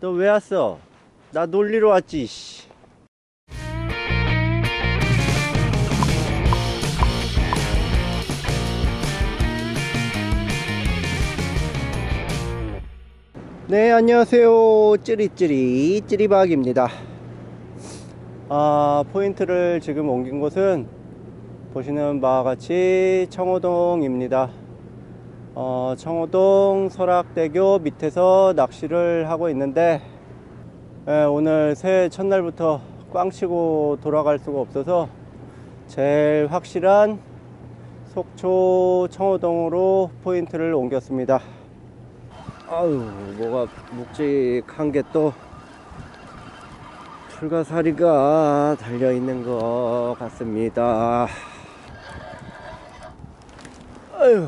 너 왜 왔어? 나 놀리러 왔지. 씨. 네, 안녕하세요. 찌리박입니다. 포인트를 지금 옮긴 곳은 보시는 바와 같이 청호동입니다. 청호동 설악대교 밑에서 낚시를 하고 있는데, 오늘 새해 첫날부터 꽝치고 돌아갈 수가 없어서 제일 확실한 속초 청호동으로 포인트를 옮겼습니다. 아유, 뭐가 묵직한 게 또 불가사리가 달려있는 것 같습니다. 아유,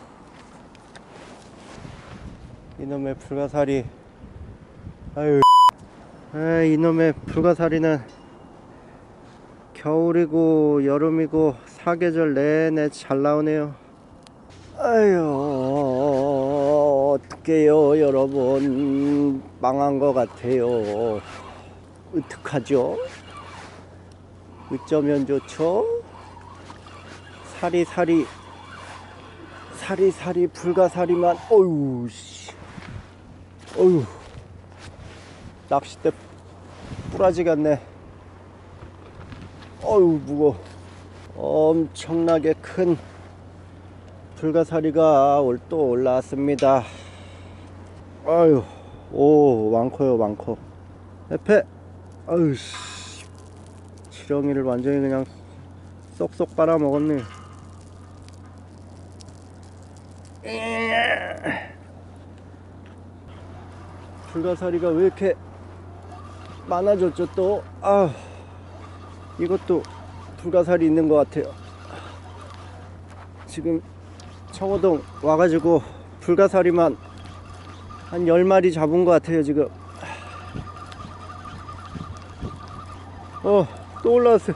이놈의 불가사리. 아유, 이놈의 불가사리는 겨울이고 여름이고 사계절 내내 잘 나오네요. 아유, 어떡해요 여러분. 망한 것 같아요. 어떡하죠? 어쩌면 좋죠? 사리사리 불가사리만. 어휴 씨, 어휴, 낚싯대 뿌라지 같네. 어휴, 무거워. 엄청나게 큰 불가사리가 또 올라왔습니다. 아유, 오, 많고요. 에페. 아유 씨, 지렁이를 완전히 그냥 쏙쏙 빨아먹었네. 불가사리가 왜 이렇게 많아졌죠 또? 아, 이것도 불가사리 있는 것 같아요. 지금 청호동 와가지고 불가사리만 한 10마리 잡은 것 같아요 지금. 또 올라왔어요.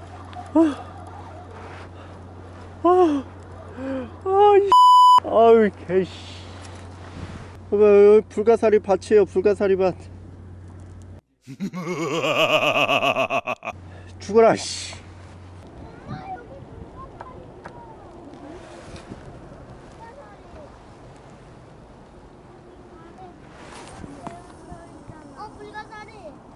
아유 개씨. 불가사리 밭이에요. 불가사리 밭. 죽어라 씨. 불가사리.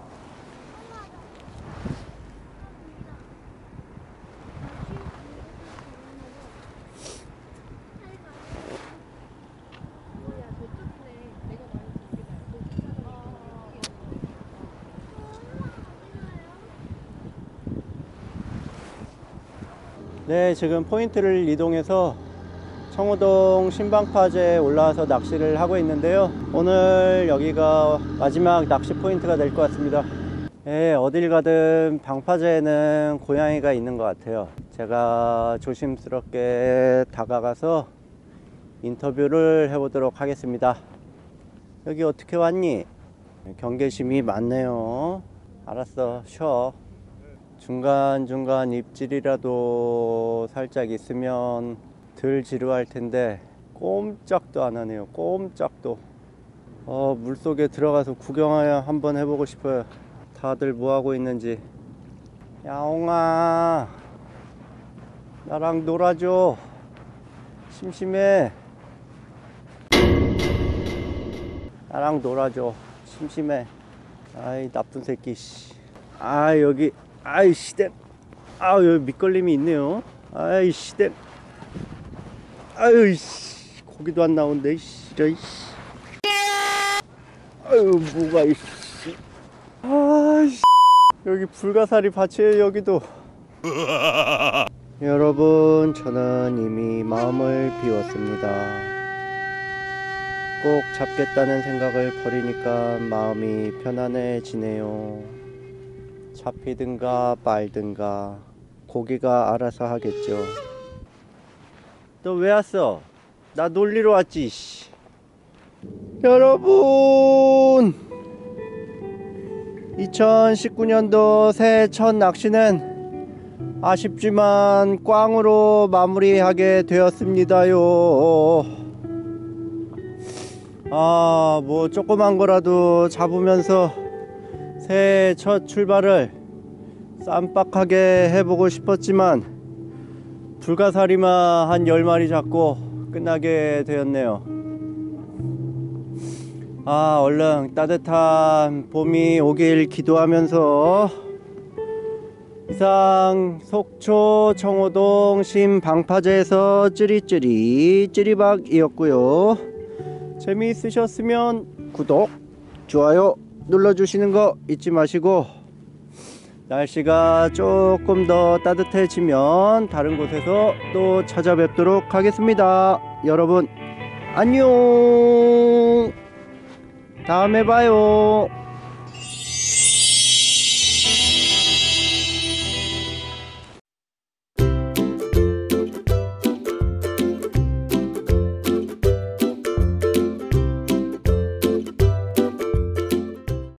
네, 지금 포인트를 이동해서 청호동 신방파제에 올라와서 낚시를 하고 있는데요. 오늘 여기가 마지막 낚시 포인트가 될 것 같습니다. 네, 어딜 가든 방파제에는 고양이가 있는 것 같아요. 제가 조심스럽게 다가가서 인터뷰를 해보도록 하겠습니다. 여기 어떻게 왔니? 경계심이 많네요. 알았어, 쉬어. 중간중간 입질이라도 살짝 있으면 덜 지루할 텐데 꼼짝도 안 하네요. 꼼짝도. 물속에 들어가서 구경하여 한번 해보고 싶어요. 다들 뭐하고 있는지. 야옹아, 나랑 놀아줘. 심심해. 나랑 놀아줘. 심심해. 아이, 나쁜 새끼. 아, 여기. 아이 시댐. 여기 밑걸림이 있네요. 아이 시댐. 아유 씨, 고기도 안 나온대. 이런 씨. 아유, 뭐가 이씨. 아이씨, 여기 불가사리 밭이에요. 여기도. 여러분, 저는 이미 마음을 비웠습니다. 꼭 잡겠다는 생각을 버리니까 마음이 편안해지네요. 잡히든가 말든가 고기가 알아서 하겠죠. 너 왜 왔어? 나 놀리러 왔지. 씨. 여러분, 2019년도 새해 첫 낚시는 아쉽지만 꽝으로 마무리하게 되었습니다요. 뭐 조그만 거라도 잡으면서 새해 첫 출발을 쌈박하게 해보고 싶었지만 불가사리만 한 10마리 잡고 끝나게 되었네요. 얼른 따뜻한 봄이 오길 기도하면서 이상 속초 청호동 신방파제에서 찌리찌리 찌리박이었고요. 재미있으셨으면 구독, 좋아요 눌러주시는 거 잊지 마시고, 날씨가 조금 더 따뜻해지면 다른 곳에서 또 찾아뵙도록 하겠습니다. 여러분 안녕, 다음에 봐요.